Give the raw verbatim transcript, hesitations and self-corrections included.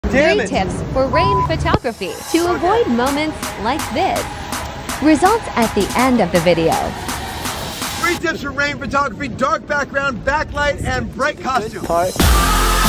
Damn Three it. tips for rain photography to avoid moments like this. Results at the end of the video. Three tips for rain photography: dark background, backlight, and bright costume. Part.